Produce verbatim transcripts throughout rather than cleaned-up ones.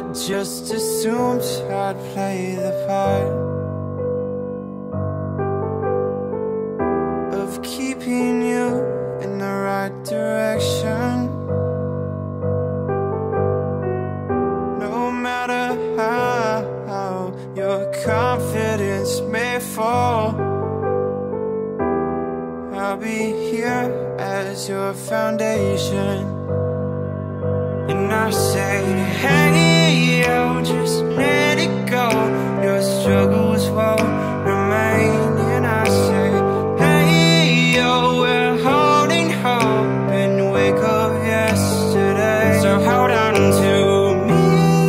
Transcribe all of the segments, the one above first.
just assumed I'd play the part of keeping you in the right direction. No matter how your confidence may fall, I'll be here as your foundation. And I say, hey, yo, just let it go. Your struggles won't remain. And I say, hey, yo, we're holding hope and wake up yesterday. So hold on to me,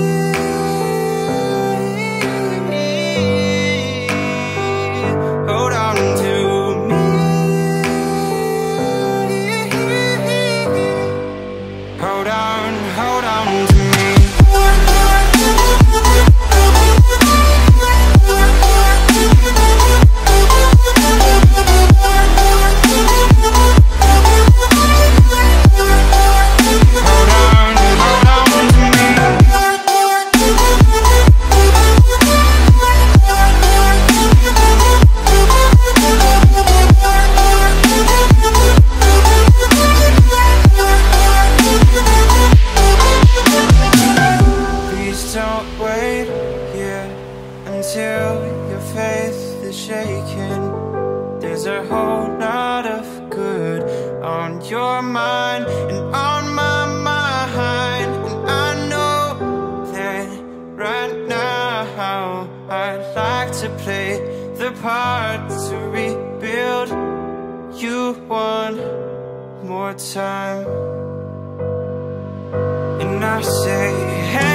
hold on to me, hold on, hold on to me. Don't wait here until your faith is shaken. There's a whole lot of good on your mind and on my mind. And I know that right now I'd like to play the part to rebuild you one more time. And I say, hey,